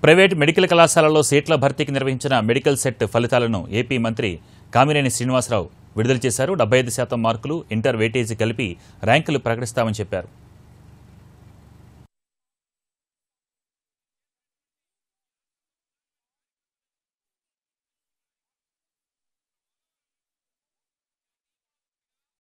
Private medical కళాశాలల్లో సీట్ల భర్తీకి నిర్వహించిన మెడికల్ సెట్ ఫలితాలను ఏపీ మంత్రి కామినేని శ్రీనివాసరావు విడుదల చేశారు. 75% మార్కులు, ఇంటర్ వెయిటేజీ కలిపి ర్యాంకులు ప్రకటిస్తామని చెప్పారు.